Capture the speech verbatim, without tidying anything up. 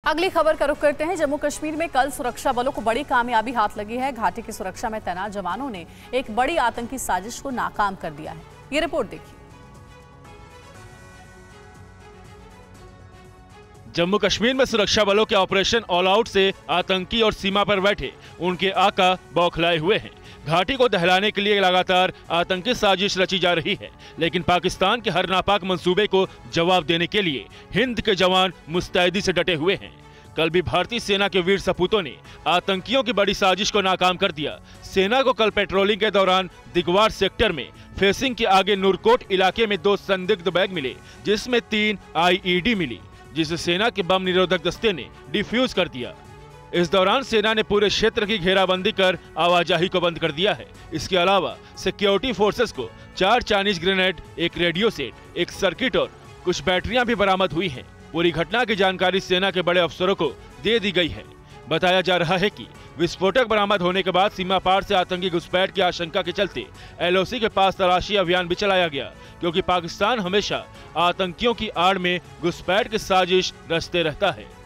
अगली खबर का रुख करते हैं। जम्मू कश्मीर में कल सुरक्षा बलों को बड़ी कामयाबी हाथ लगी है। घाटी की सुरक्षा में तैनात जवानों ने एक बड़ी आतंकी साजिश को नाकाम कर दिया है। ये रिपोर्ट देखिए। जम्मू कश्मीर में सुरक्षा बलों के ऑपरेशन ऑल आउट से आतंकी और सीमा पर बैठे उनके आका बौखलाए हुए हैं। घाटी को दहलाने के लिए लगातार आतंकी साजिश रची जा रही है, लेकिन पाकिस्तान के हर नापाक मंसूबे को जवाब देने के लिए हिंद के जवान मुस्तैदी से डटे हुए हैं। कल भी भारतीय सेना के वीर सपूतों ने आतंकियों की बड़ी साजिश को नाकाम कर दिया। सेना को कल पेट्रोलिंग के दौरान दिगवार सेक्टर में फेसिंग के आगे नूरकोट इलाके में दो संदिग्ध बैग मिले, जिसमें तीन आई ई डी मिली, जिसे सेना के बम निरोधक दस्ते ने डिफ्यूज कर दिया। इस दौरान सेना ने पूरे क्षेत्र की घेराबंदी कर आवाजाही को बंद कर दिया है। इसके अलावा सिक्योरिटी फोर्सेस को चार चाइनीज ग्रेनेड, एक रेडियो सेट, एक सर्किट और कुछ बैटरियां भी बरामद हुई हैं। पूरी घटना की जानकारी सेना के बड़े अफसरों को दे दी गई है। बताया जा रहा है कि विस्फोटक बरामद होने के बाद सीमा पार से आतंकी घुसपैठ की आशंका के चलते एल ओ सी के पास तलाशी अभियान भी चलाया गया, क्योंकि पाकिस्तान हमेशा आतंकियों की आड़ में घुसपैठ की साजिश रचते रहता है।